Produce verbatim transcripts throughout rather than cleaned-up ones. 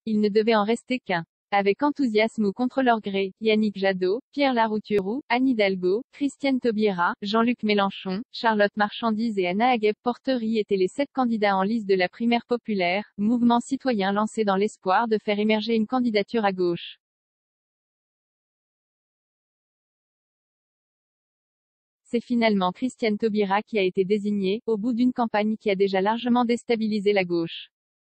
Il ne devait en rester qu'un. Avec enthousiasme ou contre leur gré, Yannick Jadot, Pierre Larouturou, Anne Hidalgo, Christiane Taubira, Jean-Luc Mélenchon, Charlotte Marchandise et Anna Aguep-Porterie étaient les sept candidats en lice de la primaire populaire, mouvement citoyen lancé dans l'espoir de faire émerger une candidature à gauche. C'est finalement Christiane Taubira qui a été désignée, au bout d'une campagne qui a déjà largement déstabilisé la gauche.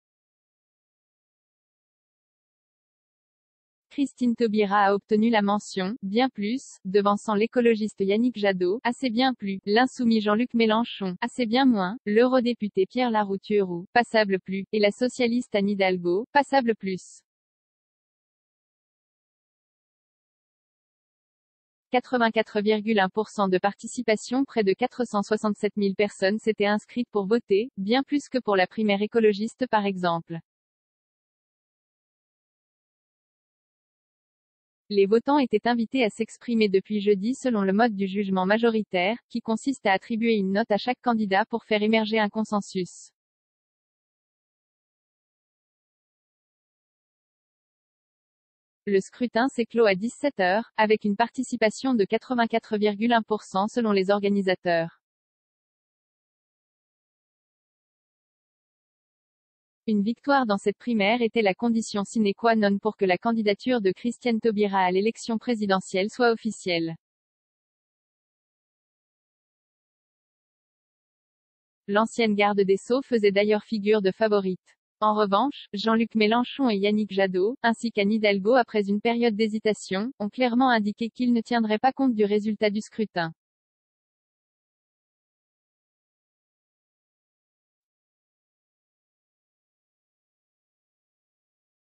Christine Taubira a obtenu la mention « bien plus », devançant l'écologiste Yannick Jadot, assez bien plus, l'insoumis Jean-Luc Mélenchon, assez bien moins, l'eurodéputé Pierre Larouturou, passable plus, et la socialiste Anne Hidalgo, passable plus. quatre-vingt-quatre virgule un pour cent de participation. Près de quatre cent soixante-sept mille personnes s'étaient inscrites pour voter, bien plus que pour la primaire écologiste par exemple. Les votants étaient invités à s'exprimer depuis jeudi selon le mode du jugement majoritaire, qui consiste à attribuer une note à chaque candidat pour faire émerger un consensus. Le scrutin s'est clos à dix-sept heures, avec une participation de quatre-vingt-quatre virgule un pour cent selon les organisateurs. Une victoire dans cette primaire était la condition sine qua non pour que la candidature de Christiane Taubira à l'élection présidentielle soit officielle. L'ancienne garde des Sceaux faisait d'ailleurs figure de favorite. En revanche, Jean-Luc Mélenchon et Yannick Jadot, ainsi qu'Anne Hidalgo après une période d'hésitation, ont clairement indiqué qu'ils ne tiendraient pas compte du résultat du scrutin.